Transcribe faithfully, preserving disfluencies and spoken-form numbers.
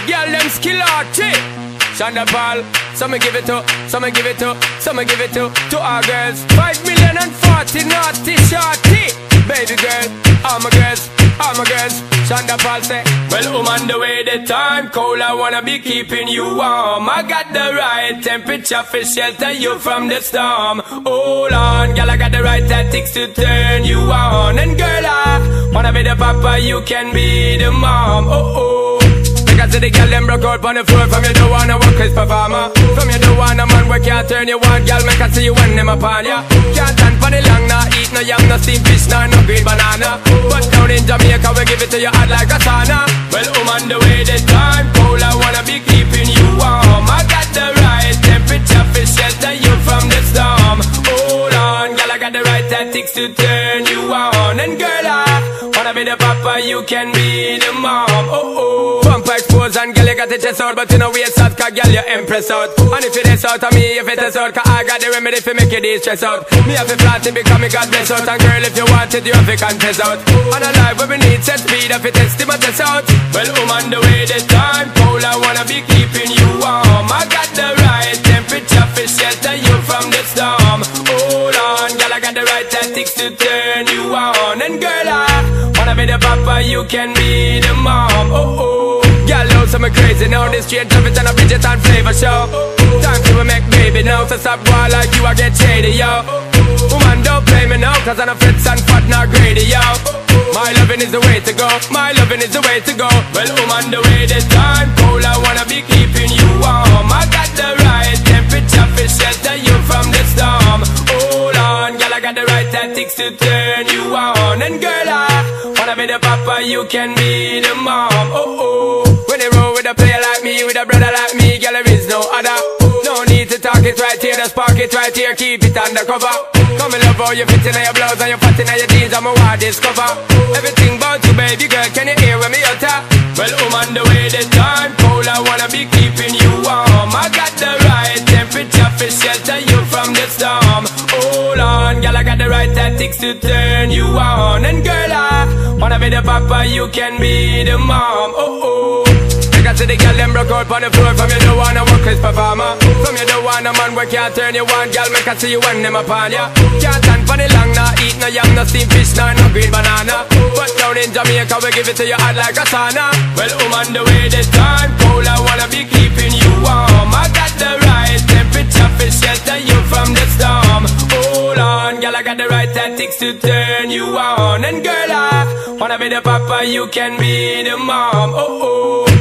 girl them skill out, chick. Shonda Paul, some give it to, some give it to, some give it to, to our girls. Five million and forty naughty shorty. Baby girl, all my girls, all my girls. Shonda Paul say, well, I'm on the way, the time cold, I wanna be keeping you warm. I got the right temperature for shelter you from the storm. Hold on, girl, I got the right tactics to turn you on. And girl, I wanna be the papa, you can be the mom. Oh oh. Because the girl them broke out on the floor. From you don't wanna work as performer. From you don't wanna man work, can't turn you on. Girl, make I see you when them upon ya. Can't stand for the long, nah eat no yam, no steamed fish, nah no green banana. But down in Jamaica we give it to you hot like a sauna. Well, I'm on the way, the time cold, I wanna be keeping you warm. I got the right temperature for shelter you from the storm. Hold on, girl, I got the right tactics to turn you on. And girl, I wanna be the papa, you can be the mom. Oh oh. Pump expose and girl, you got the chest out, but you know waist out, cause girl, you impress out. And if it is out of me, if it is out, cause I got the remedy for make you de-stress out. Me have to flat it because me got bless out. And girl, if you want it, you have to confess out. And a life where we need set speed, if it test my test out. Well, I'm on the way, the time cold, I wanna be keeping you warm. I got the right temperature for shelter you from the storm. Hold on, girl, I got the right tactics to turn you on. And girl, I wanna be the papa, you can be the mom. Oh oh. Girl, know some crazy now. This strange traffic and a Bridget and flavor show. Time to make baby now. So stop boy like you, I get shady, yo. Woman, don't play me now, cause I'm a fritz and fat, not greedy, yo. My loving is the way to go. My loving is the way to go. Well, I'm on the way, the time cold, I wanna be keeping you warm. I got the right temperature for shelter you from the storm. Hold on, girl, I got the right tactics to turn you on. And girl, I wanna be the papa, you can be the mom. Oh oh. When they roll with a player like me, with a brother like me, girl, there is no other. No need to talk it right here, just park it right here, keep it undercover. Come and love how you fit in your blouse and you fat in your jeans, I'm a wild discover. Everything about you, baby girl, can you hear when me utter? Well, I'm on the way, the time cold, I wanna be keeping you warm. I got the right temperature for shelter you from the storm. Hold on, girl, I got the right tactics to turn you on. And girl, I wanna be the papa, you can be the mom. Oh oh. Because the girl them broke out on the floor. From you don't wanna work as performer. From you don't wanna man work, can't turn you on. Girl, make I see you when them upon ya. Can't stand for the long, nah eat no yam, no steamed fish, nah no green banana. But down in Jamaica we give it to you hot like a sauna. Well, I'm on the way, the time cold, I wanna be keeping you warm. I got the right temperature for shelter you from the storm. Hold on, girl, I got the right tactics to turn you on. And girl, I wanna be the papa, you can be the mom. Oh oh.